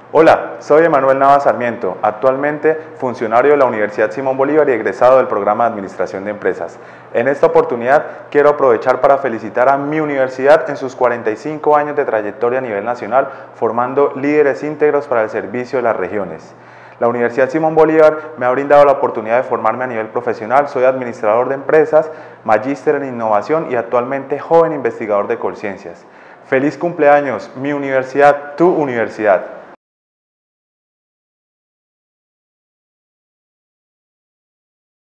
Hola, soy Emanuel Navas Sarmiento, actualmente funcionario de la Universidad Simón Bolívar y egresado del programa de Administración de Empresas. En esta oportunidad quiero aprovechar para felicitar a mi universidad en sus 45 años de trayectoria a nivel nacional, formando líderes íntegros para el servicio de las regiones. La Universidad Simón Bolívar me ha brindado la oportunidad de formarme a nivel profesional. Soy administrador de empresas, magíster en innovación y actualmente joven investigador de Colciencias. ¡Feliz cumpleaños, mi universidad, tu universidad!